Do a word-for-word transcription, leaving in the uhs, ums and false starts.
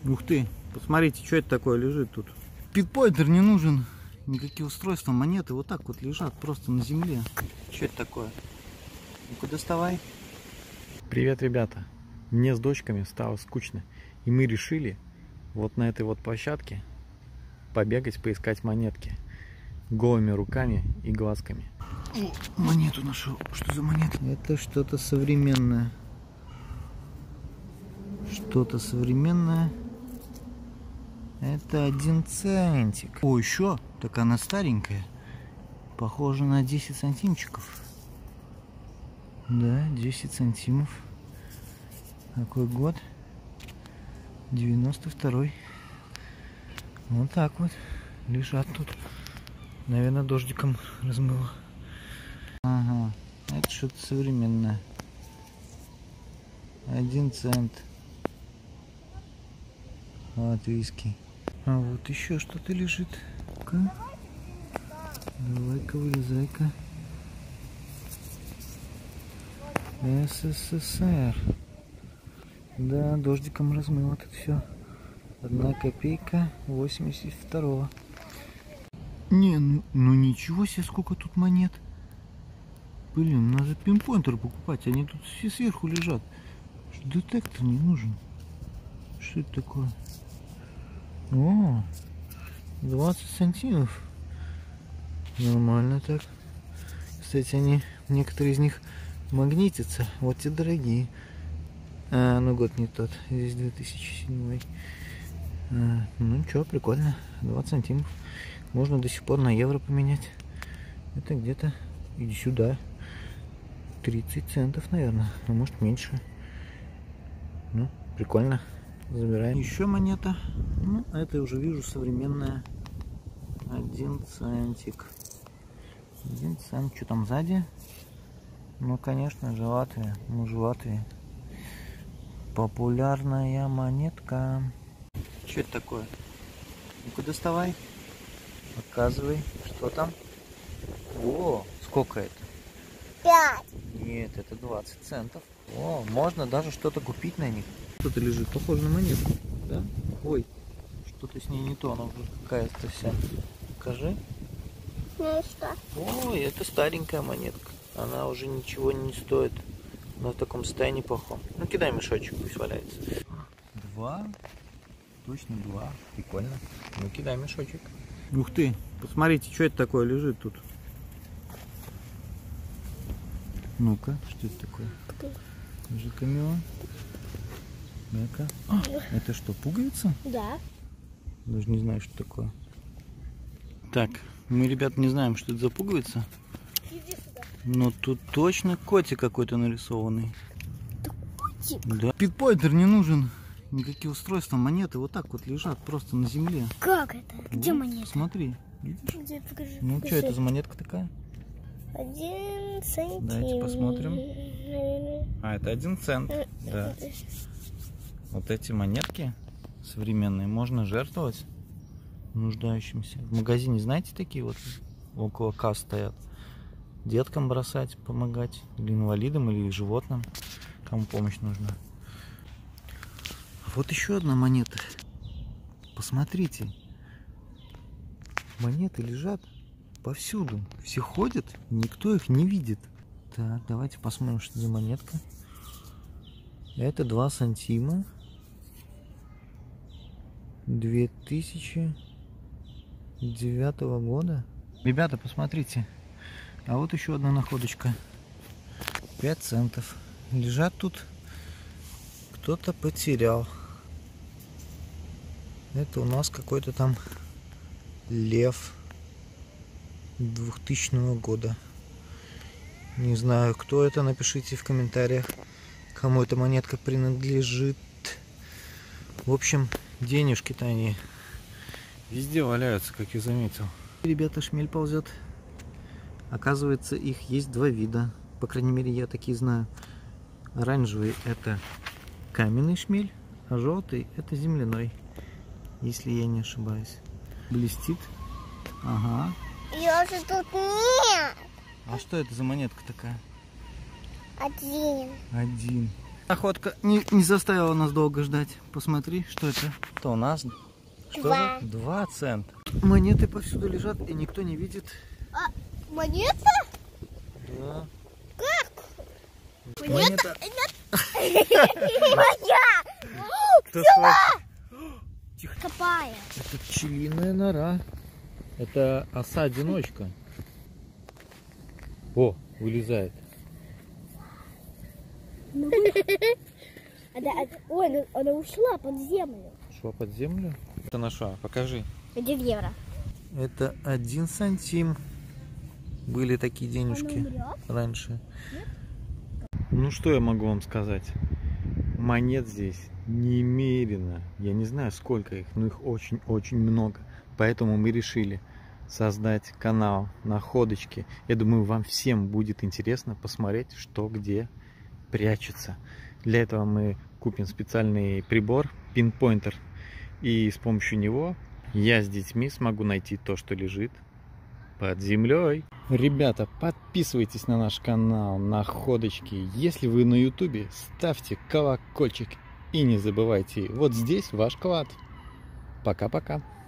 Ух ты, посмотрите, что это такое лежит тут. Питпойнтер не нужен. Никакие устройства, монеты вот так вот лежат просто на земле. Что это такое? Ну-ка доставай. Привет, ребята. Мне с дочками стало скучно. И мы решили вот на этой вот площадке побегать, поискать монетки. Голыми руками и глазками. О, монету нашел. Что за монета? Это что-то современное. Что-то современное. Это один центик. О, еще. Так она старенькая. Похоже на десять сантимчиков. Да, десять сантимов. Какой год? девяносто второй. Вот так вот. Лежат тут. Наверное, дождиком размыло. Ага. Это что-то современное. Один цент. Латвийский. А вот еще что-то лежит. -ка. Давай-ка, вылезай-ка. СССР. Да, дождиком размыло тут все. Одна копейка восемьдесят второго. Не, ну, ну ничего себе, сколько тут монет. Блин, надо пинпойнтер покупать. Они тут все сверху лежат. Детектор не нужен. Что это такое? О, двадцать сантимов. Нормально так. Кстати, они, некоторые из них магнитятся. Вот те дорогие. А, ну год не тот. Здесь две тысячи седьмой. А, ну что, прикольно. двадцать сантимов. Можно до сих пор на евро поменять. Это где-то, иди сюда, тридцать центов, наверное. А может меньше. Ну, прикольно. Забираем. Еще монета. Ну, это я уже вижу современная. Один центик. Один цент. Что там сзади? Ну, конечно же, Латвия. Мы же в Латвии. Популярная монетка. Что это такое? Ну-ка доставай. Показывай. Что там? О, сколько это? Пять. Нет, это двадцать центов. О, можно даже что-то купить на них. Что-то лежит, похоже на монетку, да? Ой, что-то с ней не то, она уже какая-то вся. Покажи. Ну и что? Ой, это старенькая монетка. Она уже ничего не стоит. Она в таком состоянии плохом. Ну, кидай мешочек, пусть валяется. Два? Точно два. Прикольно. Ну, кидай мешочек. Ух ты, посмотрите, что это такое лежит тут. Ну-ка, что это такое? Покажи камера. Ну-ка. А, это что, пуговица? Да. Даже не знаю, что такое. Так, мы, ребят, не знаем, что это за пуговица. Иди сюда. Но тут точно котик какой-то нарисованный. Это котик? Да. Питпойнтер не нужен. Никакие устройства, монеты вот так вот лежат просто на земле. Как это? Где Вот, монета? Смотри. Видишь? Где? Покажи. Ну, покажи. что это за монетка такая? Один центим. Давайте посмотрим. А, это один цент. Да. Вот эти монетки современные можно жертвовать нуждающимся. В магазине, знаете, такие вот около касс стоят. Деткам бросать, помогать. Или инвалидам, или животным. Кому помощь нужна. Вот еще одна монета. Посмотрите. Монеты лежат повсюду. Все ходят, никто их не видит. Так, давайте посмотрим, что за монетка. Это два сантима. две тысячи девятого года. Ребята, посмотрите. А вот еще одна находочка. пять центов. Лежат тут. Кто-то потерял. Это у нас какой-то там лев двухтысячного года. Не знаю, кто это. Напишите в комментариях, кому эта монетка принадлежит. В общем, денежки-то они везде валяются, как я заметил. Ребята, шмель ползет. Оказывается, их есть два вида. По крайней мере, я такие знаю. Оранжевый — это каменный шмель, а желтый — это земляной. Если я не ошибаюсь. Блестит. Ага. Я же тут нет. А что это за монетка такая? Один. Один. Охотка не, не заставила нас долго ждать. Посмотри, что это. Что у нас? Что Два. за? Два цента. Монеты повсюду лежат, и никто не видит. А, монета? Да. Как? Монета. Моя! Кто схватил? Копая. Это пчелиная нора. Это оса-одиночка. О, вылезает. Она, ой, она, она ушла под землю. Шла под землю? Это наша, покажи. Один евро. Это один сантим. Были такие денежки Она умрет? раньше. Ну что я могу вам сказать? Монет здесь немерено. Я не знаю, сколько их, но их очень-очень много. Поэтому мы решили создать канал Находочки. Я думаю, вам всем будет интересно посмотреть, что где прячется. Для этого мы купим специальный прибор, пинпоинтер. И с помощью него я с детьми смогу найти то, что лежит под землей. Ребята, подписывайтесь на наш канал Находочки. Если вы на ютубе, ставьте колокольчик. И не забывайте, вот здесь ваш клад. Пока-пока.